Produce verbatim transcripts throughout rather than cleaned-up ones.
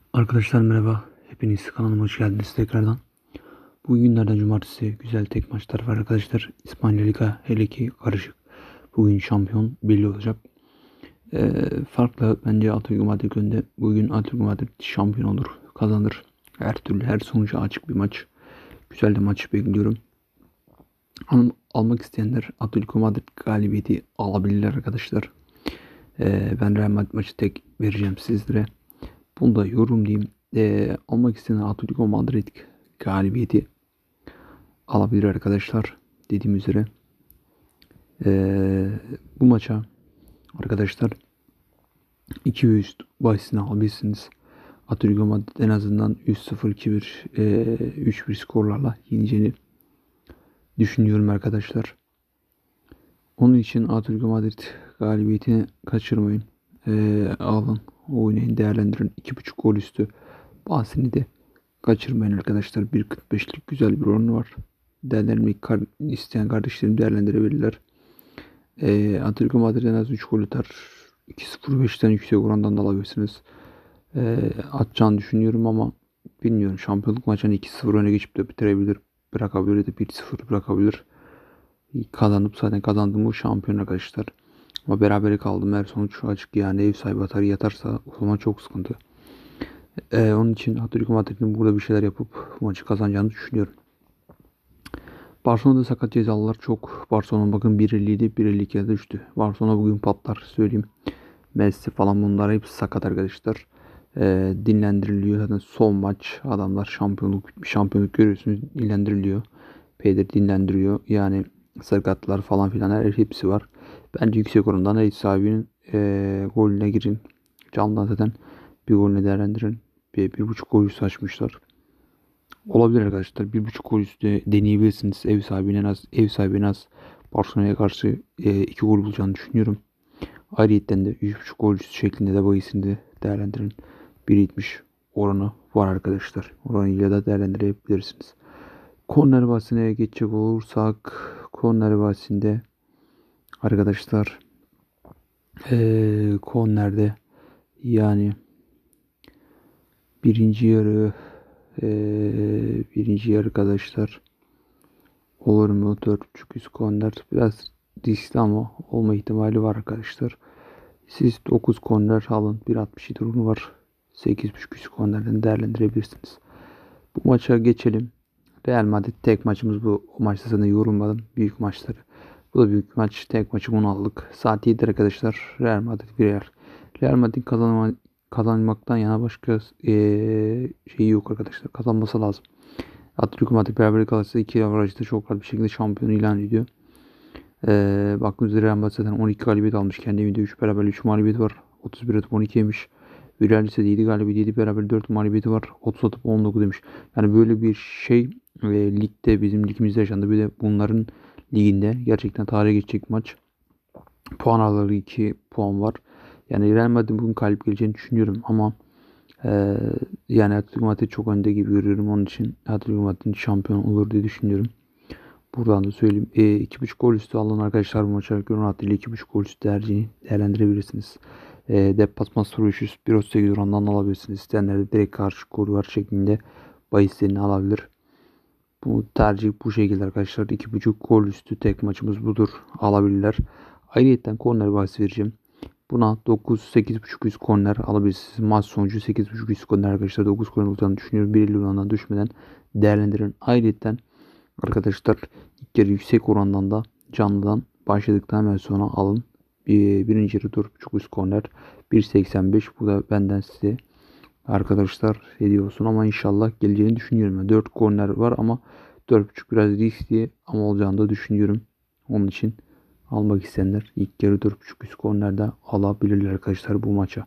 Arkadaşlar merhaba. Hepiniz kanalıma hoş geldiniz tekrardan. Bugün günlerden cumartesi güzel tek maçlar var arkadaşlar. İspanya Liga hele ki karışık. Bugün şampiyon belli olacak. Ee, farklı bence Atletico Madrid önde. Bugün Atletico Madrid şampiyon olur. Kazanır. Her türlü her sonuca açık bir maç. Güzel de maç bekliyorum. Al almak isteyenler Atletico Madrid galibiyeti alabilirler arkadaşlar. Ee, ben Real Madrid maçı tek vereceğim sizlere. Bunu da yorum diyeyim. Ee, almak isteyen Atletico Madrid galibiyeti alabilir arkadaşlar. Dediğim üzere. Ee, bu maça arkadaşlar iki üst bahisini alabilirsiniz. Atletico Madrid en azından üç sıfır iki bir e, üç bir skorlarla yeneceğini düşünüyorum arkadaşlar. Onun için Atletico Madrid galibiyetini kaçırmayın. Ee, alın, oynayın, değerlendirin. iki buçuk gol üstü bahsini de kaçırmayın arkadaşlar. bir kırk beşlik güzel bir oranı var. Değerlendirmek isteyen kardeşlerim değerlendirebilirler. E, Atletico Madrid en az üç gol atar. iki sıfır beşten yüksek orandan da alabilirsiniz. E, atacağını düşünüyorum ama bilmiyorum. Şampiyonluk maçını iki sıfır öne geçip de bitirebilir. Bırakabilir de bir sıfır bırakabilir. Kazanıp zaten kazandım bu şampiyon arkadaşlar. Ama berabere kaldım. Her sonuç açık yani. Ev sahibi atar yatarsa o zaman çok sıkıntı. E, onun için Atletico Madrid'in burada bir şeyler yapıp maçı kazanacağını düşünüyorum. Barcelona'da sakat cezalılar çok. Barcelona bakın bir elli idi, bir elli ikiye düştü. Barcelona bugün patlar söyleyeyim. Messi falan bunlar hepsi sakat arkadaşlar. Ee, dinlendiriliyor. Zaten son maç adamlar şampiyonluk şampiyonluk görüyorsunuz dinlendiriliyor. Peydir dinlendiriyor. Yani sakatlar falan filan her hepsi var. Bence yüksek orandan ev sahibinin e, golüne girin. Candan zaten bir golüne değerlendirin. Bir, bir buçuk gol açmışlar. Olabilir arkadaşlar. Bir buçuk gol üstü deneyebilirsiniz. Ev sahibine en az ev sahibine az Barcelona'ya karşı e, iki gol bulacağını düşünüyorum. Ayrıyeten de üç buçuk gol üstü şeklinde de bahisini de değerlendirin. bir yetmiş oranı var arkadaşlar. Oranıyla da değerlendirebilirsiniz. Korner bahsine geçecek olursak korner bahsinde arkadaşlar e, kornerde yani birinci yarı e, birinci yarı arkadaşlar olur mu? dört buçuk üst korner. Biraz riskli ama olma ihtimali var arkadaşlar. Siz dokuz korner alın. bir altmış yedi oranı var. sekiz buçuk üst kornerden değerlendirebilirsiniz. Bu maça geçelim. Real Madrid tek maçımız bu. O maçta sana yorulmadım. Büyük maçları. Bu da büyük maç. Tek maçı bunu aldık. Saat yedidir arkadaşlar. Real Madrid Real. Real Madrid kazanma, kazanmaktan yana başka ee, şeyi yok arkadaşlar. Kazanması lazım. Atletico Madrid beraber kalırsa iki averajda çok rahat bir şekilde şampiyon ilan ediyor. Ee, baktığınız üzere Real Madrid zaten on iki galibiyet almış. Kendi evinde üç beraber üç mağlubiyeti var. otuz bir atıp on iki yemiş. Villarreal ise yedi galibiyet yedi beraber dört mağlubiyeti var. otuz atıp on dokuz demiş. Yani böyle bir şey e, ligde bizim ligimizde yaşandı. Bir de bunların liginde gerçekten tarihe geçecek maç. Puan araları iki puan var. Yani Real Madrid'in bugün galip geleceğini düşünüyorum ama e, yani Atletico Madrid çok önde gibi görüyorum. Onun için Atletico Madrid şampiyon olur diye düşünüyorum. Buradan da söyleyeyim. E, iki buçuk gol üstü alan arkadaşlar bu maça gönül rahatlığıyla iki buçuk gol üstü tercihini değerlendirebilirsiniz. E, deplasman soru üç yüz bir otuz sekiz orandan alabilirsiniz. İsteyenler de direkt karşı gol var şeklinde bahislerini alabilir. Bu tercih bu şekilde arkadaşlar. iki buçuk gol üstü tek maçımız budur. Alabilirler. Ayrıyeten korner bahsi vereceğim. Buna dokuz sekiz buçuk yüz korner alabilirsiniz. Maç sonucu sekiz buçuk yüz korner arkadaşlar. dokuz korner olacağını düşünüyorum. bir elli orandan düşmeden değerlendirin. Ayrıyeten arkadaşlar ilk yarı yüksek orandan da canlıdan başladıktan hemen sonra alın. Bir, birinci yarı dört buçuk üst korner bir seksen beş. Bu da benden size arkadaşlar hediye olsun ama inşallah geleceğini düşünüyorum. Yani dört korner var ama dört buçuk biraz riskli ama olacağını da düşünüyorum. Onun için almak isteyenler ilk yarı dört buçuk üst kornerde alabilirler arkadaşlar bu maça.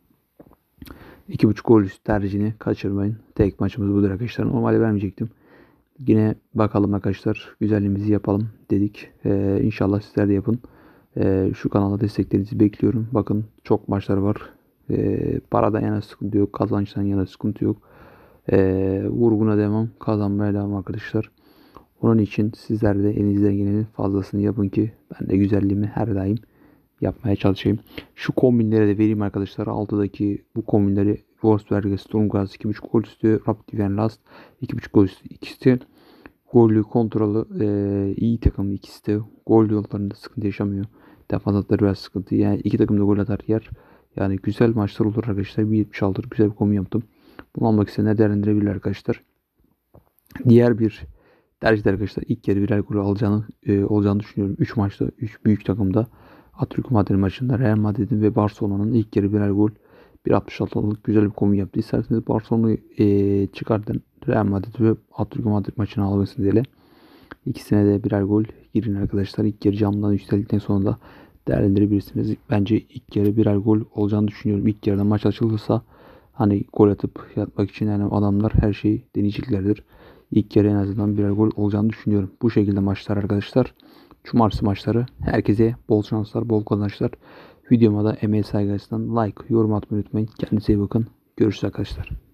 iki buçuk gol üst tercihini kaçırmayın. Tek maçımız budur arkadaşlar. Normalde vermeyecektim. Yine bakalım arkadaşlar. Güzelliğimizi yapalım dedik. Ee, İnşallah sizler de yapın. Ee, şu kanala desteklerinizi bekliyorum. Bakın çok maçlar var. Ee, paradan yana sıkıntı yok. Kazançtan yana sıkıntı yok. Ee, vurguna devam. Kazanmaya devam arkadaşlar. Onun için sizler de elinizden gelenin fazlasını yapın ki ben de güzelliğimi her daim yapmaya çalışayım. Şu kombinlere de vereyim arkadaşlar. Altıdaki bu kombinleri Wolfsberg, Sturm Graz iki buçuk gol üstü. Rapid Wien Last iki buçuk gol üstü. İkisi de gollü, kontrolü e, iyi takım ikisi de. Gol yollarında sıkıntı yaşamıyor. Defans hatları biraz sıkıntı. Yani iki takım da gol atar yer. Yani güzel maçlar olur arkadaşlar. bir yetmiş altı güzel bir kombin yaptım. Bunu almak isteyenler değerlendirebilir arkadaşlar. Diğer bir tercih arkadaşlar ilk yarı birer gol alacağını e, olacağını düşünüyorum. üç maçta üç büyük takımda Atletico Madrid maçında Real Madrid'in ve Barcelona'nın ilk yarı birer gol bir altmış altılık güzel bir kombin yaptı. İsterseniz Barcelona'yı e, çıkartın. Real Madrid ve Atletico Madrid maçını almasın diye. İkisine de birer gol girin arkadaşlar. İlk yarı camdan yükseldikten sonra da değerlendirebilirsiniz. Bence ilk yarı birer gol olacağını düşünüyorum. İlk yarıda maç açılırsa hani gol atıp yatmak için yani adamlar her şeyi deneyeceklerdir. İlk yarı en azından birer gol olacağını düşünüyorum. Bu şekilde maçlar arkadaşlar. Cumartesi maçları. Herkese bol şanslar, bol kazançlar. Videoma da emeğe saygı açısından like, yorum atmayı unutmayın. Kendinize iyi bakın. Görüşürüz arkadaşlar.